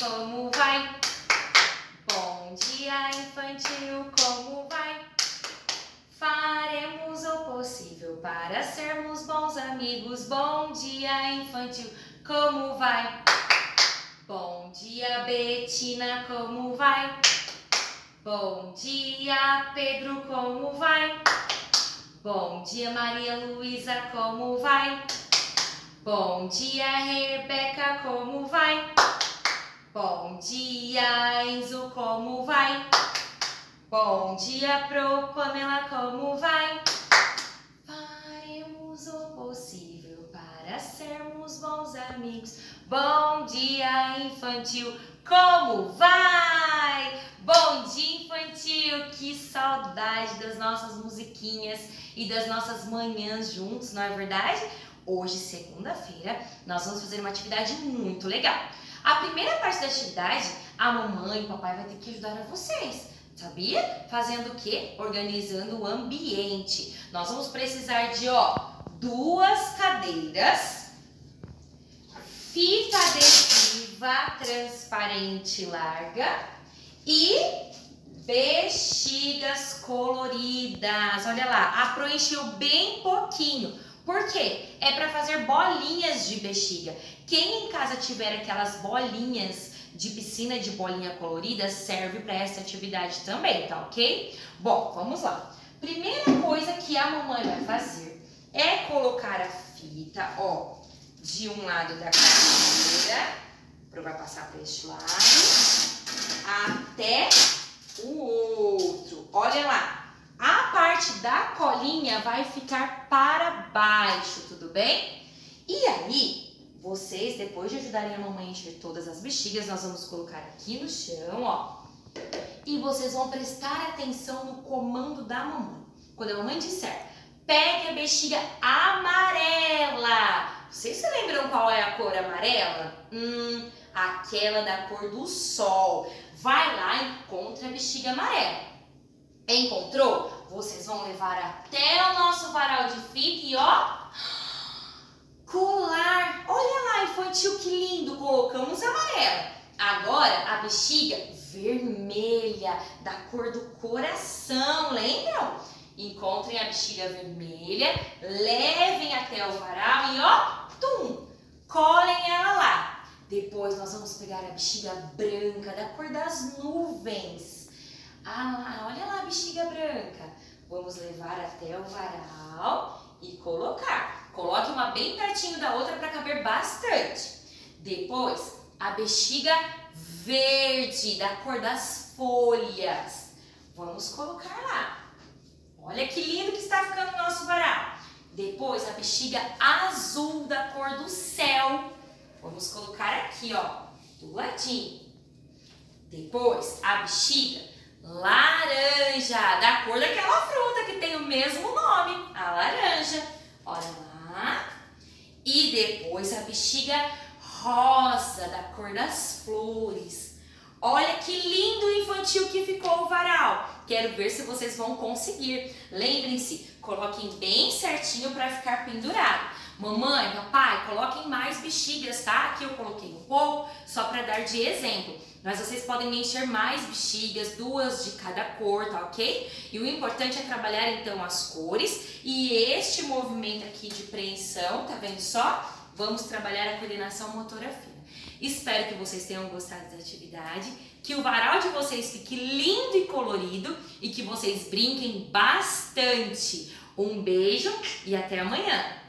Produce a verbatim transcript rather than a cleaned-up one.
como vai? Bom dia infantil, como vai? Faremos o possível para sermos bons amigos. Bom dia infantil, como vai? Bom dia Betina, como vai? Bom dia Pedro, como vai? Bom dia Maria Luísa, como vai? Bom dia Rebeca, como vai? Bom dia Enzo, como vai? Bom dia Pro Pamela, como vai? Faremos o possível para sermos bons amigos. Bom dia infantil, como vai? Bom dia infantil, que saudade das nossas musiquinhas e das nossas manhãs juntos, não é verdade? Hoje, segunda-feira, nós vamos fazer uma atividade muito legal. A primeira parte da atividade, a mamãe e o papai vai ter que ajudar a vocês, sabia? Fazendo o quê? Organizando o ambiente. Nós vamos precisar de, ó, duas cadeiras, fita adesiva transparente larga e bexigas coloridas. Olha lá, a Pro encheu bem pouquinho. Por quê? É para fazer bolinhas de bexiga. Quem em casa tiver aquelas bolinhas de piscina de bolinha colorida, serve para essa atividade também, tá ok? Bom, vamos lá. Primeira coisa que a mamãe vai fazer é colocar a fita, ó, de um lado da cadeira, Pro vai passar para este lado, até o outro. Olha lá. A parte da colinha vai ficar para baixo, tudo bem? E aí, vocês, depois de ajudarem a mamãe a encher todas as bexigas, nós vamos colocar aqui no chão, ó. E vocês vão prestar atenção no comando da mamãe. Quando a mamãe disser, pegue a bexiga amarela. Vocês se lembram qual é a cor amarela? Hum, aquela da cor do sol. Vai lá e encontra a bexiga amarela. Encontrou? Vocês vão levar até o nosso varal de fita e ó, colar. Olha lá, infantil, que lindo. Colocamos amarela. Agora a bexiga vermelha, da cor do coração, lembram? Encontrem a bexiga vermelha, levem até o varal e ó, tum, colhem ela lá. Depois nós vamos pegar a bexiga branca, da cor das nuvens. Ah, olha lá a bexiga branca. Vamos levar até o varal e colocar. Coloque uma bem pertinho da outra para caber bastante. Depois, a bexiga verde, da cor das folhas. Vamos colocar lá. Olha que lindo que está ficando o nosso varal. Depois, a bexiga azul, da cor do céu. Vamos colocar aqui, ó, do ladinho. Depois, a bexiga laranja, da cor daquela fruta que tem o mesmo nome, a laranja. Olha lá. E depois a bexiga rosa, da cor das flores. Olha que lindo infantil que ficou o varal. Quero ver se vocês vão conseguir. Lembrem-se, coloquem bem certinho para ficar pendurado. Mamãe, papai, coloquem mais bexigas, tá? Aqui eu coloquei um pouco, só para dar de exemplo. Mas vocês podem encher mais bexigas, duas de cada cor, tá ok? E o importante é trabalhar então as cores e este movimento aqui de preensão, tá vendo só? Vamos trabalhar a coordenação motora fina. Espero que vocês tenham gostado da atividade, que o varal de vocês fique lindo e colorido e que vocês brinquem bastante. Um beijo e até amanhã!